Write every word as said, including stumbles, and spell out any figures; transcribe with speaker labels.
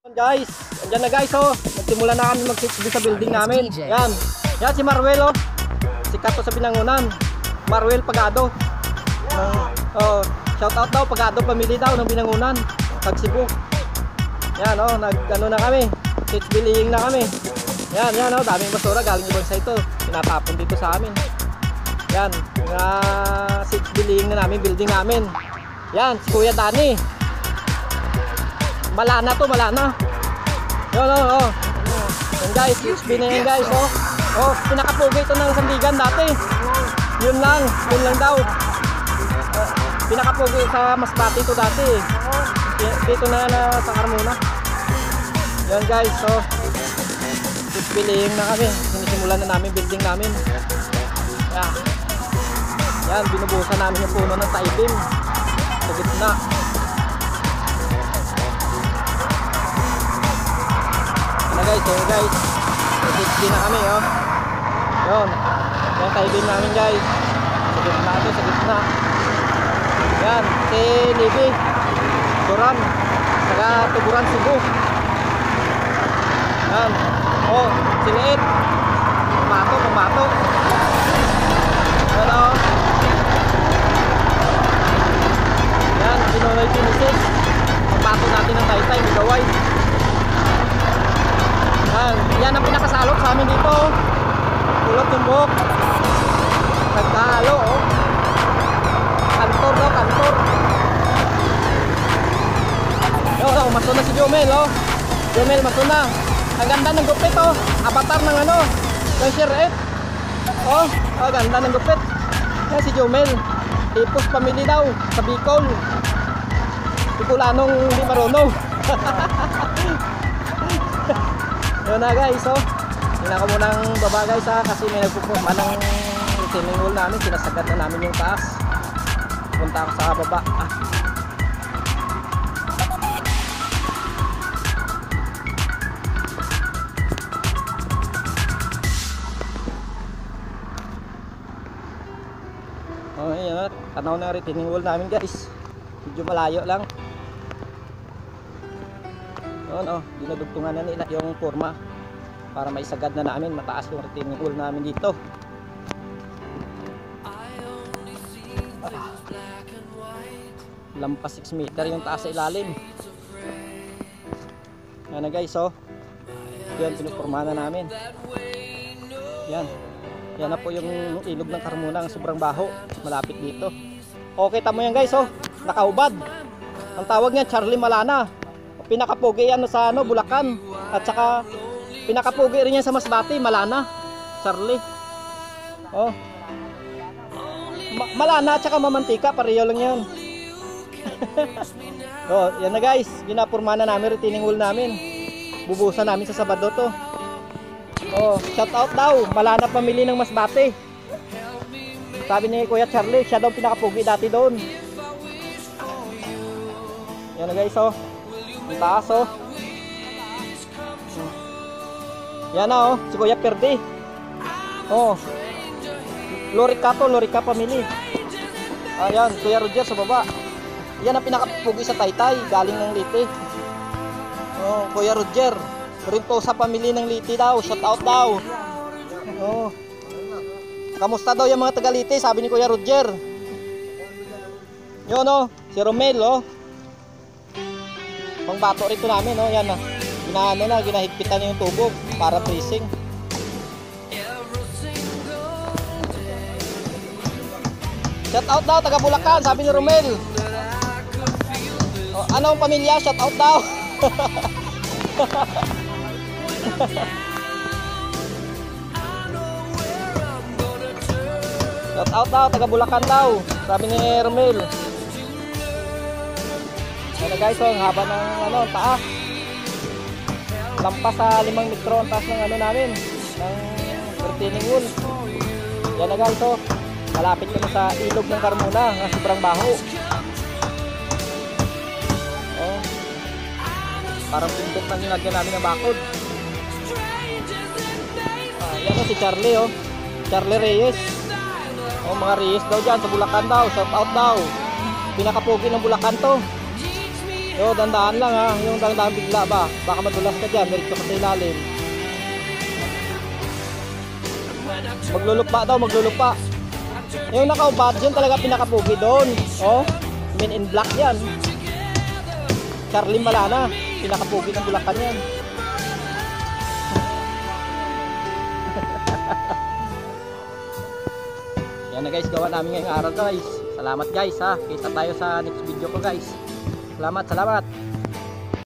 Speaker 1: Guys, andyan na guys oh. Nagsimula na kami mag-sixty sa building namin. Yan. Yan si Marwel oh. Sikat to sa Binangonan. Marwel Pagado. Uh, oh, shout out daw Pagado family daw ng Binangonan. Pag Cebu. Yan oh, nag ano na kami. Six building na kami. Yan, yan oh, daming basura galing ibang sa ito. Tinatapon dito sa amin. Yan, nga six building na namin, building namin. Yan, si Kuya Dani. Malana to, malana. Yo, no, oh. Yan guys, H P na yan guys, oh. Oh, pinakapugi ito ng Sandigan dati. Yun lang, yun lang daw. Uh, pinakapugi sa Masbate ito dati. Dito na na sa Carmona. Yan guys, oh. Building na kami. Sinisimulan na namin building namin. Yan. Yan, binubusan namin yung puno ng taipim. Sa gitna. Guys, so guys, sixty na kami oh. Yun, yung kaibin namin guys. Sa gitna ito, sa gitna. Yan, si Libby Turan, taga Tuburan, Cebu. Yan, oh, si Liit Pamato, Pamato. Yan oh. Yan, Pinoy Pinisis. Pamato natin ng Taytay, Migaway. Yan, yan ang pinakasalok sa amin dito. Kulot yung buhok. Nagkahalo oh. Kantor daw, kantor. Yo, oh, maso na si Jomel oh. Jomel maso na. Ang ganda ng gupit oh. Avatar ng ano, ng Shiret. Oh, ang ganda ng gupit. Yan si Jomel. Tipos family daw sa Bicol. Bicolanong hindi marunong. Yun na guys, oh. Hindi na ako munang baba guys ha, kasi may nagpupurma ng retaining wall namin. Sinasagad na namin yung taas. Punta ako sa baba. Ah. Oh, yan na. Tanaw na retaining wall namin guys. Medyo malayo lang. Yun oh, dinudugtungan na nila yung forma para maisagad na namin, mataas yung retaining wall namin dito. Ah. Lampas six meter yung taas sa ilalim. Yan na guys oh. Yan, pinuporma na namin. Yan. Yan na po yung ilog ng Carmona, sobrang baho, malapit dito. Okay, tamo yan guys oh, nakaubad. Ang tawag niya Charlie Malana. Pinakapugi yan sa ano, Bulacan. At saka pinakapugi rin yan sa Masbate, Malana. Charlie. Oh. Ma Malana at saka Mamantika, pareho lang yan. Oh, yan na guys. Ginapurma na namin retaining wall namin. Bubusan namin sa Sabado to. Oh, shout out daw Malana family ng Masbate. Sabi ni Kuya Charlie, siya daw pinakapugi dati doon. Yan na guys oh. Ang taas oh. Yan na oh, si Kuya Perdi. Oh. Lorica to, Lorica family. Ayan, Kuya Roger sa baba. Yan ang pinakapugi sa Taytay, galing ng Liti. Oh, Kuya Roger. Rinto sa family ng Liti daw, shout out daw. Oh. Kamusta daw yung mga taga Liti, sabi ni Kuya Roger. Yun oh, si Romel oh. Pang bato rito namin, no? Yan na. Ginaano na, ginahigpitan yung tubo para freezing. Shout out daw, taga Bulacan, sabi ni Romel. Oh, anong pamilya? Shout out daw. Shout out daw, taga Bulacan daw, sabi ni Romel. Ano guys, oh, ang haba ng ano, taas. Lampas sa limang metro ang taas ng ano namin, ng retaining wall. Yan na guys, oh. Malapit kami sa ilog ng Carmona, nga sobrang baho. Oh. Parang pindot na nilagyan namin ng bakod. Ah, yan oh, si Charlie oh. Charlie Reyes. Oh, mga Reyes daw dyan sa Bulacan daw, shout out daw. Pinakapugi ng Bulacan to. Yo, dandaan lang ha. Yung dandaan bigla ba? Baka madulas ka dyan. Diretso ka sa ilalim. Maglulukpa daw, maglulukpa. Yung naka-ubad dyan talaga pinakapugi doon. Oh, Men in Black yan. Charlie Malana. Pinakapugi ng Bulacan yan. Yan na guys, gawa namin ngayong araw guys. Salamat guys ha. Kita tayo sa next video ko guys. Salamat, salamat.